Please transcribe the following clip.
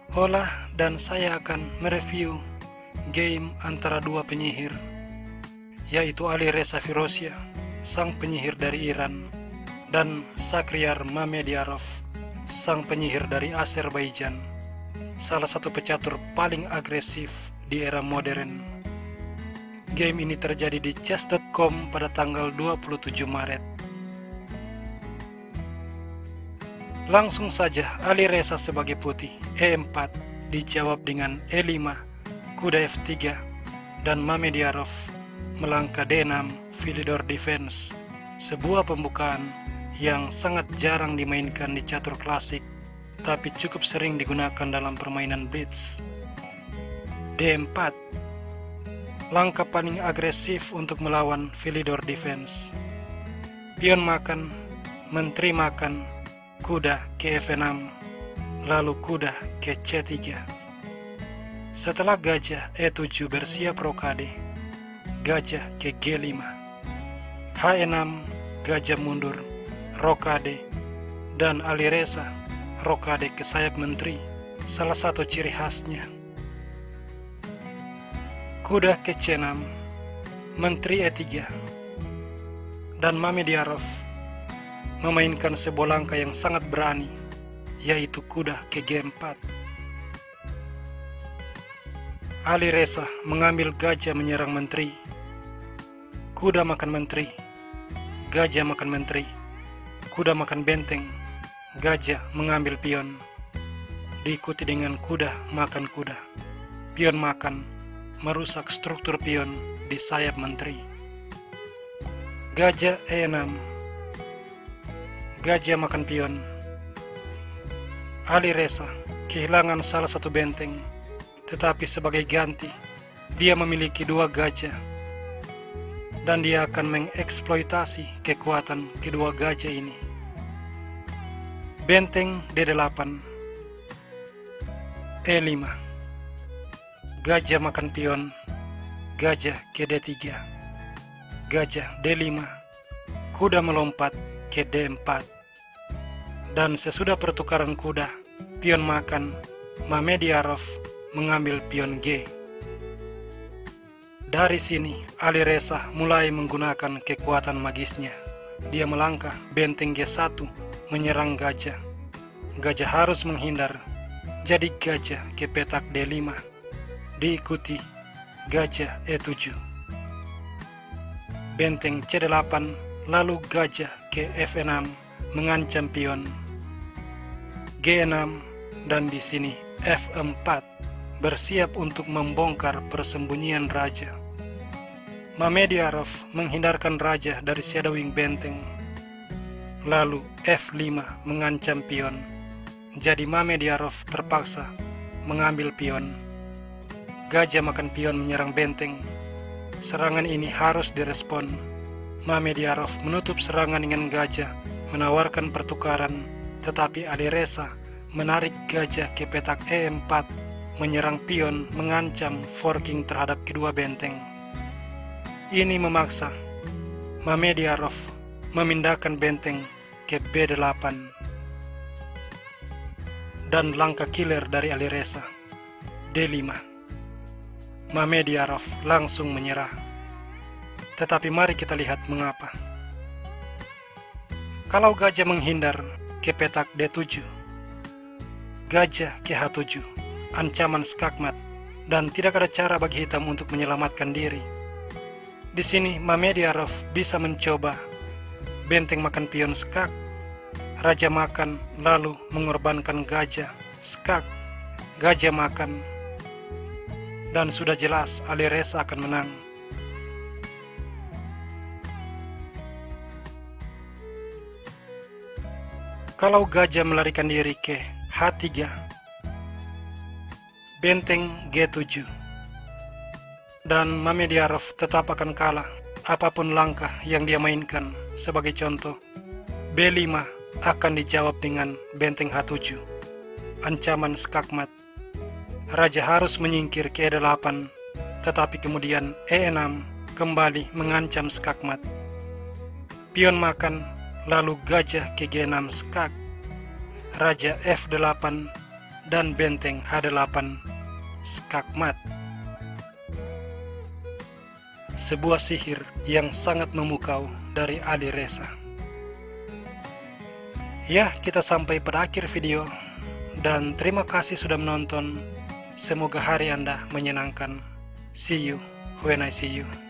Ola dan saya akan mereview game antara dua penyihir, yaitu Ali Reza Firouzja, sang penyihir dari Iran, dan Shakhriyar Mamedyarov, sang penyihir dari Azerbaijan, salah satu pecatur paling agresif di era modern. Game ini terjadi di chess.com pada tanggal 27 Maret. Langsung saja Ali Reza sebagai putih E4 dijawab dengan E5, kuda F3, dan Mamedyarov melangkah D6, Philidor defense, sebuah pembukaan yang sangat jarang dimainkan di catur klasik tapi cukup sering digunakan dalam permainan blitz. D4, langkah paling agresif untuk melawan Philidor defense. Pion makan, menteri makan, kuda ke F6, lalu kuda ke C3. Setelah gajah E7 bersiap rokade, gajah ke G5, H6, gajah mundur, rokade, dan Ali Reza rokade ke sayap menteri, salah satu ciri khasnya. Kuda ke C6, menteri E3, dan Mamedyarov memainkan sebuah langkah yang sangat berani, yaitu kuda ke G4. Ali Reza mengambil gajah menyerang menteri, kuda makan menteri, gajah makan menteri, kuda makan benteng, gajah mengambil pion, diikuti dengan kuda makan kuda, pion makan, merusak struktur pion di sayap menteri. Gajah E6, gajah makan pion. Ali Reza kehilangan salah satu benteng, tetapi sebagai ganti, dia memiliki dua gajah, dan dia akan mengeksploitasi kekuatan kedua gajah ini. Benteng D8, E5, gajah makan pion, gajah ke D3, gajah D5, kuda melompat ke D4, dan sesudah pertukaran kuda, pion makan, Mamedyarov mengambil pion G. Dari sini, Ali Reza mulai menggunakan kekuatan magisnya. Dia melangkah benteng G1 menyerang gajah. Gajah harus menghindar, jadi gajah ke petak D5, diikuti gajah E7. Benteng C8, lalu gajah ke F6 mengancam pion, G6, dan di sini F4 bersiap untuk membongkar persembunyian raja. Mamedyarov menghindarkan raja dari shadowing benteng, lalu F5 mengancam pion, jadi Mamedyarov terpaksa mengambil pion. Gajah makan pion menyerang benteng. Serangan ini harus direspon. Mamedyarov menutup serangan dengan gajah, menawarkan pertukaran, tetapi Ali Reza menarik gajah ke petak E4, menyerang pion, mengancam forking terhadap kedua benteng. Ini memaksa Mamedyarov memindahkan benteng ke B8, dan langkah killer dari Ali Reza, D5. Mamedyarov langsung menyerah. Tetapi mari kita lihat mengapa. Kalau gajah menghindar ke petak D7, gajah ke H7, ancaman skakmat, dan tidak ada cara bagi hitam untuk menyelamatkan diri. Di sini Mamedyarov bisa mencoba benteng makan pion skak, raja makan, lalu mengorbankan gajah skak, gajah makan, dan sudah jelas Ali Reza akan menang. Kalau gajah melarikan diri ke H3, benteng G7, dan Mamedyarov tetap akan kalah apapun langkah yang dia mainkan. Sebagai contoh, B5 akan dijawab dengan benteng H7, ancaman skakmat. Raja harus menyingkir ke E8, tetapi kemudian E6 kembali mengancam skakmat. Pion makan, lalu gajah ke G6 skak, raja F8, dan benteng H8 Skakmat. Sebuah sihir yang sangat memukau dari Ali Reza. Ya, kita sampai pada akhir video, dan terima kasih sudah menonton. Semoga hari Anda menyenangkan. See you when I see you.